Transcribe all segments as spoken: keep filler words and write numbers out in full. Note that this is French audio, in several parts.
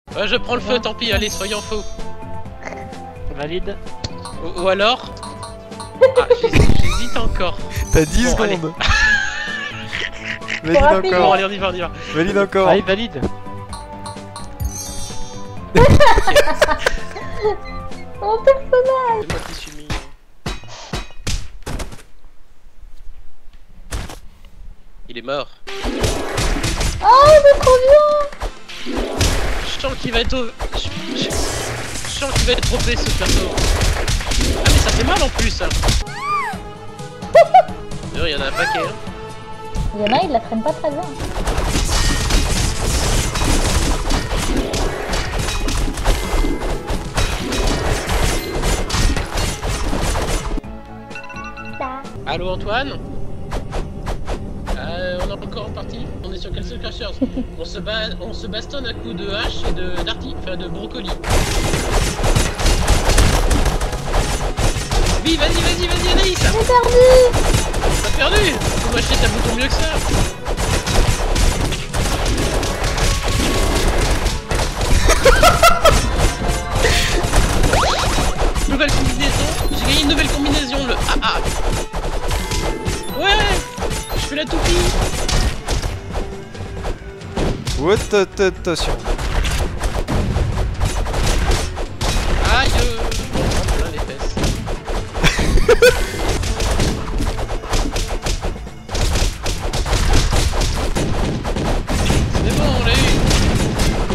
Ouais, je prends le feu, tant pis, allez, soyons faux. Valide. Ou, ou alors... Ah, j'hésite encore. T'as dix Bon, secondes. Bon, Valide encore. allez, on y va, on y va. Valide encore. Allez, valide. Mon personnage. C'est moi qui suis mis. Il est mort. Oh, c'est trop bien. Je sens qu'il va être au... Je, je... je sens qu'il va être trop fait ce perso. Ah mais ça fait mal en plus hein. D'ailleurs il y en a un paquet hein. Il y en a, il la traîne pas très bien. Allô Antoine? Euh, on est encore en partie. On est sur quel Crashers? On se bat, on se bastonne à coups de hache et de d'arty, enfin de brocoli. Oui, vas-y, vas-y, vas-y, Anaïs! J'ai perdu. T'as perdu! Faut m'acheter ta bouton mieux que ça! Nouvelle combinaison! J'ai gagné une nouvelle combinaison, le A A! Ouais! Je fais la toupie! Ouais, attention. Aïe! Oh, plein les fesses. C'est bon, on l'a eu!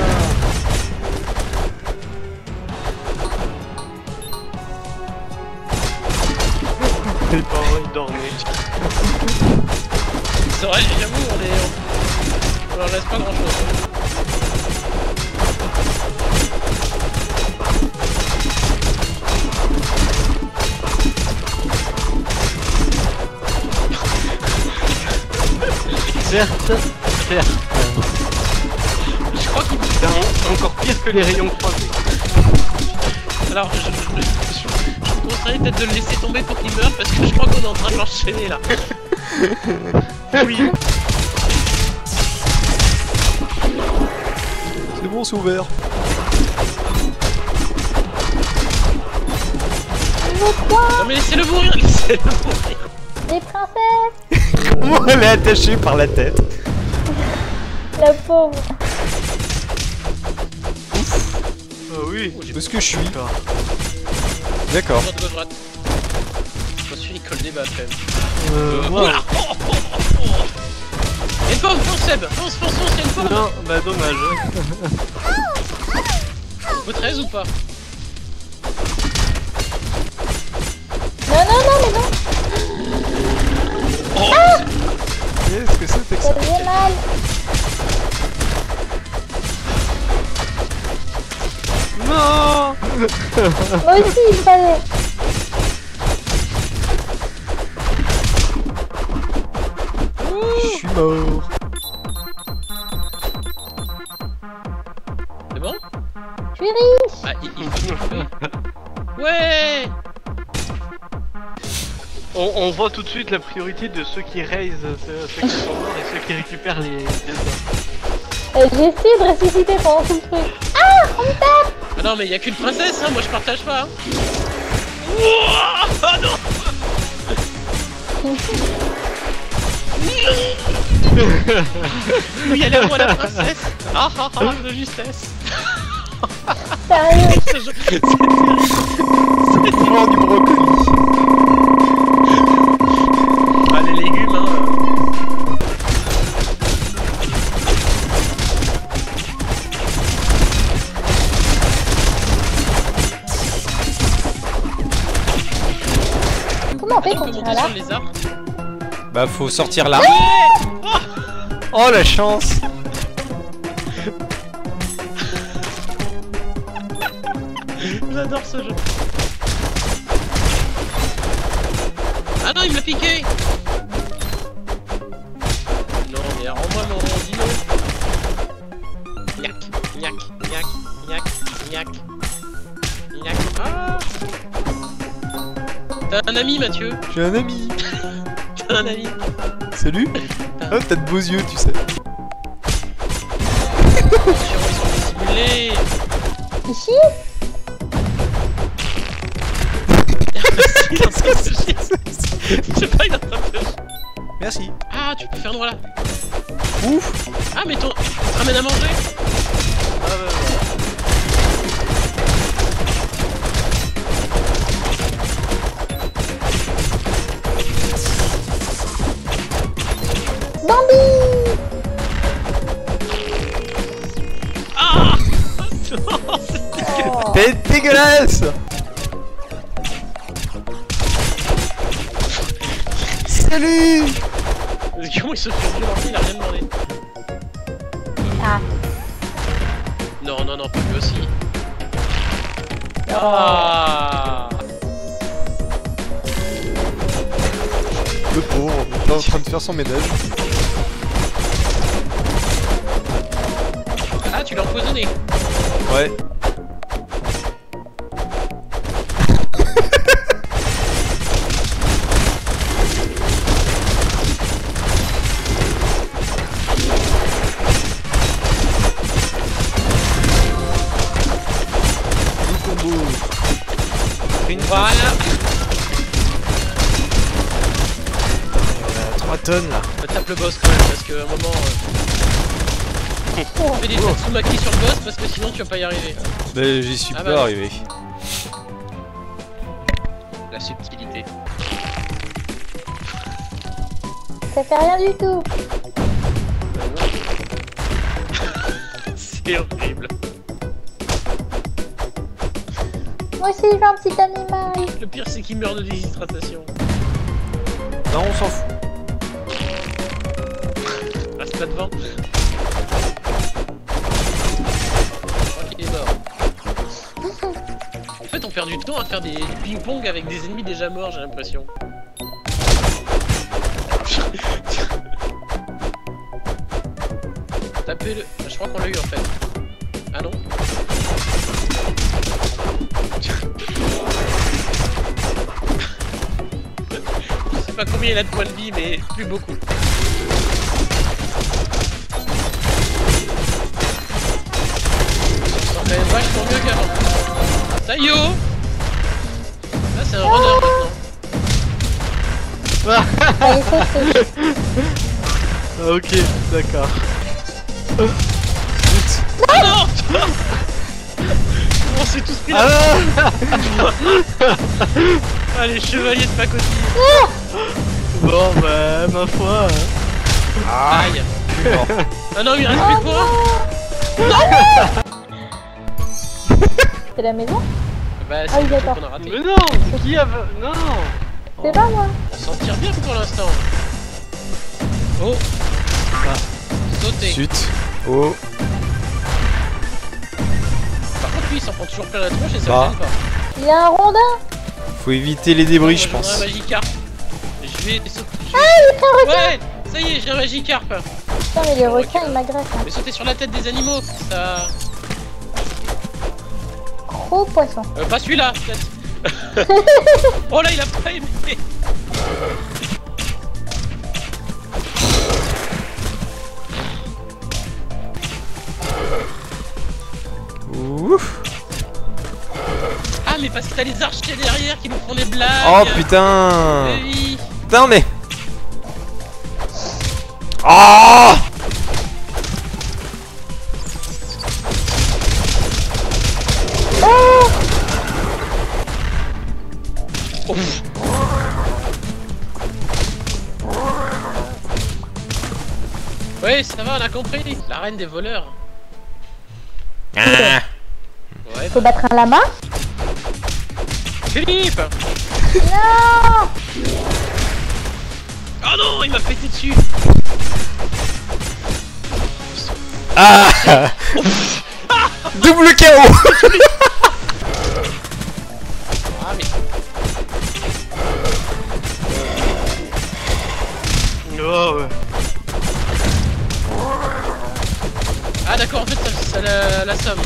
Les parents ils dormaient. C'est vrai, j'avoue, on est... On leur laisse pas grand chose. Certes, certes. Je crois qu'il C'est encore pire que les rayons croisés. Alors, je, je, je, je vous conseillerais peut-être de le laisser tomber pour qu'il meure parce que je crois qu'on est en train de l'enchaîner là. Oui. C'est bon, c'est ouvert. Mais quoi? Non mais laissez-le mourir, laissez-le mourir. Les princesses. Oh, elle est attachée par la tête. La pauvre. Ah oui. Où est-ce que je suis? D'accord. Droite, gauche, droite. Je suis Nicole débat quand même. Euh, Euh, moi. oula. Oh, oh, oh, oh. Y'a une pomme, fonce Seb, fonce, fonce, fonce, y'a une pomme. Non, bah dommage. Vous treize ou pas? Non, non, non, mais non. Oh, Qu'est-ce que c'était que Ça ça? faisait mal. Non. Moi aussi, il fallait. Je suis mort. c'est bon? Je suis riche. Ah, il, il faut le ouais. On, on voit tout de suite la priorité de ceux qui raise, ceux, ceux qui sont morts et ceux qui récupèrent les... les Euh, J'ai essayé de ressusciter pendant tout le truc. Ah, on me tape. Ah non mais y'a qu'une princesse hein, moi je partage pas hein. Ouah, ah non. Oui elle est à moi la princesse. Ah ah ah de justesse. Sérieux. Ce jeu- c'est terrible. Le pouvoir du brocoli. Ah les légumes hein. Comment on fait On quand peut on monter est là? sur les arbres. Bah, faut sortir là. Ouais. Oh, la chance. J'adore ce jeu. Ah non il me l'a piqué. Non mais rends-moi mon dino. Gnac, gnac, gnac, gnac, gnac, gnac. Ah. T'as un ami Mathieu? J'ai un ami. T'as un ami? Salut. Oh, t'as de beaux yeux, tu sais. Attention, ils sont dissimulés. Mais... Ici? Il est en train de se chier. Je sais pas, il est en train de se chier. Merci. Ah, tu peux faire droit là. Ouf. Ah, mais ton... tu te ramènes à manger. Ah bah voilà. Bambi! Ah. Oh. T'es dégueulasse. Salut. Comment il se fait violenter, il a rien demandé. Ah. Non, non, non, pas lui aussi. Oh. Ah. Le pauvre, il est en train de faire son ménage. Ah, tu l'as empoisonné. Ouais. Voilà. trois tonnes là. Tape le boss quand même, parce qu'à un moment... Euh... Fais des Tatsumaki sur le boss, parce que sinon tu vas pas y arriver. Mais j'y suis Ah pas bah non. arrivé. La subtilité. Ça fait rien du tout. C'est horrible. Moi aussi, je veux un petit animal. Le pire c'est qu'il meurt de déshydratation. Non, on s'en fout. Reste là devant. Je crois qu'il est mort. En fait on perd du temps à faire des ping-pong avec des ennemis déjà morts, j'ai l'impression. Tapez-le. Je crois qu'on l'a eu en fait. Ah non. Je sais pas combien il a de points de vie, mais plus beaucoup. Ça sent quand même vachement mieux qu'avant. Taïyo. Là c'est un runner maintenant. Allez, sauter. Ah, ok, d'accord. Ah non. On s'est tous pris la... Ah Allez, chevalier de pacotille. bon bah ma foi. Aïe. Je suis mort. Ah non, il reste plus que moi. C'est la maison? Bah Ah c'est oui, le d'accord. qu'on a raté. Mais non, qui a... Non. C'est pas moi. On s'en tire bien pour l'instant. Oh. Sauter. Chut. Oh. Par contre lui il s'en prend toujours plein la tronche et ça Bah. me gêne pas. Il y a un rondin. Faut éviter les débris, je Moi, pense. J'ai un Magikarp. Je vais sauter. Ah, il est un requin. Ouais, ça y est, j'ai un Magikarp. Putain, mais les requins, ils m'agressent. Hein. Mais sauter sur la tête des animaux, ça... Gros poisson. Euh, pas celui-là, peut-être. Oh là, il a pas aimé. Ouf. Ah, mais parce que t'as les archers derrière qui nous font des blagues. Oh putain. Mais oui. Putain mais. Ah. Ouf. Ouais, ça va, on a compris. La reine des voleurs. Ah. Ouais, Faut battre un lama? Philippe. Non! Oh non, il m'a pété dessus. Ah. Double K O. Ah mais... Oh ouais. Ah d'accord, en fait ça, ça la, la somme.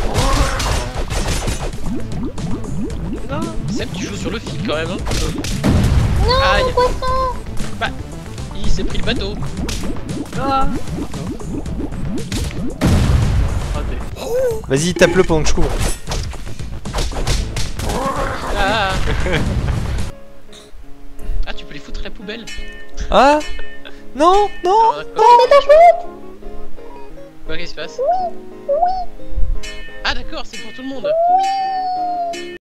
Seb, tu joues sur le feed quand même hein. Aïe. poisson. Bah, il s'est pris le bateau. Ah. Raté. Vas-y, tape-le pendant que je cours. Ah. Ah, tu peux les foutre à la poubelle. Ah non, non. Alors, d'accord. Oh, mais t'as chouette. Quoi, qu'est-ce qui se passe? Ah d'accord, c'est pour tout le monde.